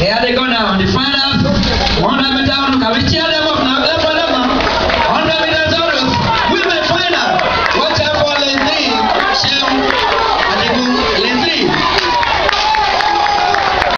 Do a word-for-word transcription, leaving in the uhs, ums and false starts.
Here they go now. On the final one hundred meter, look at which